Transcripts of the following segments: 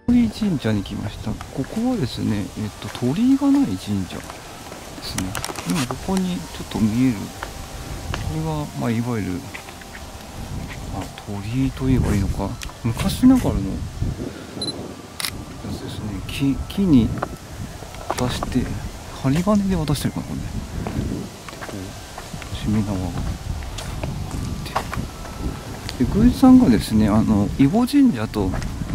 鳥居神社に来ました。ここはですね、鳥居がない神社ですね。今ここにちょっと見える、これが、まあ、いわゆる、鳥居と言えばいいのか、昔ながらのやつですね。木に渡して、針金で渡してるかな、これね。で、こう、しめ縄が。で、宮司さんがですね、伊保神社と、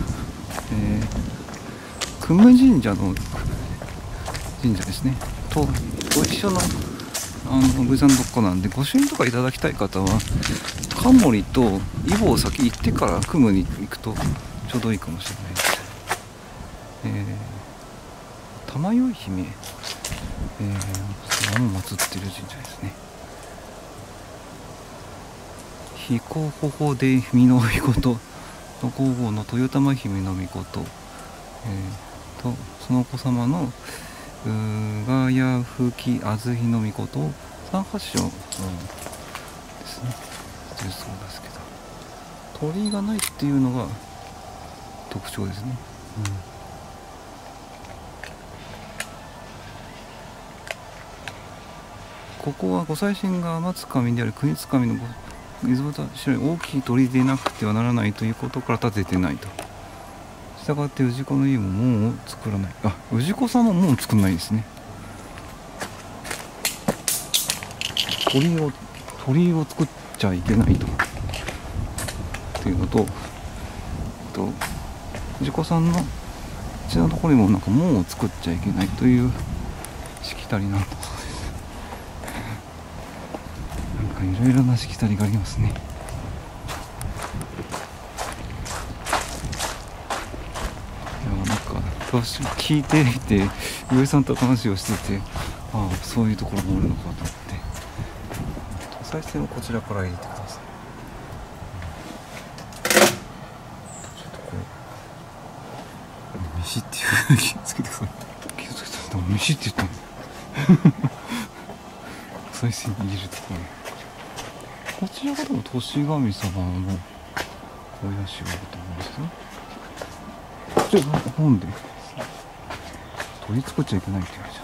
久米神社の神社ですねとご一緒の宮司さんのとこなんで、御朱印とかいただきたい方は蒲森と伊保を先行ってから久米に行くとちょうどいいかもしれないです。玉酔姫、それも祀ってる神社ですね。彦頬で美の御事と皇后の豊玉姫の御事、とそのお子様のがやふきあずひの御事三八章、ですね。そうですけど、鳥居がないっていうのが特徴ですね。ここはご祭神が松神である国津神の水端白い大きい鳥居でなくてはならないということから建ててないと。したがって氏子の家も門を作らない。氏子さんも門を作らないですね。鳥居を作っちゃいけないとっていうのと、氏子さんのうちのところにもなんか門を作っちゃいけないというしきたりなんだそうです。なんかいろいろなしきたりがありますね。聞いていて上さんと話をしてて、そういうところもあるのかと思って、お賽銭をこちらから入れてください。ちょっとこれ飯っていう気をつけてください。気をつけてください。飯って言ったのお賽銭に入れるところ、こちらが多分年神様のお社だと思うんですよね。なんで鳥作っちゃいけないって言われちゃ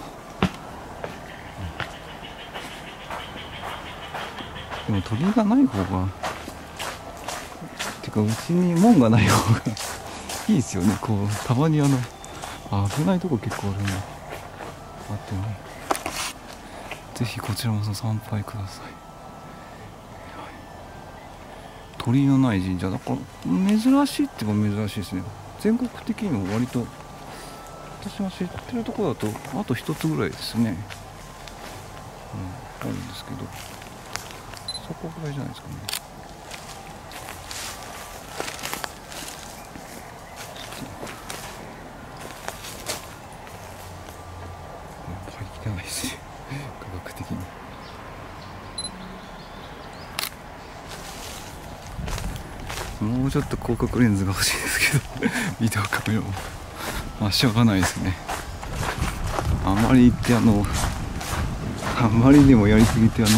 う。でも鳥がない方がてか、うちに門がない方がいいですよね。こうたまに危ないとこ結構あるんで、あってね、ぜひこちらも参拝ください。鳥居のない神社だから珍しいって言えば珍しいですね。全国的にも割と私が知ってるところだとあと一つぐらいですね、あるんですけど、そこぐらいじゃないですかね。入ってないし科学的にもうちょっと広角レンズが欲しいですけどビデオカメラもしょうがないですね。あまり言ってあまりにもやりすぎて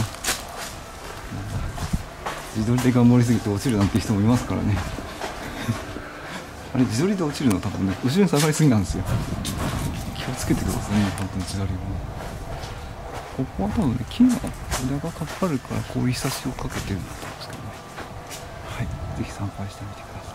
自撮りで頑張りすぎて落ちるなんて人もいますからねあれ自撮りで落ちるの多分ね、後ろに下がりすぎなんですよ。気をつけてくださいね、本当に自撮りも。ここは多分ね、木の枝がかかるからこういうひさしをかけてるんだと思うんですけどね。はい、ぜひ参拝してみてください。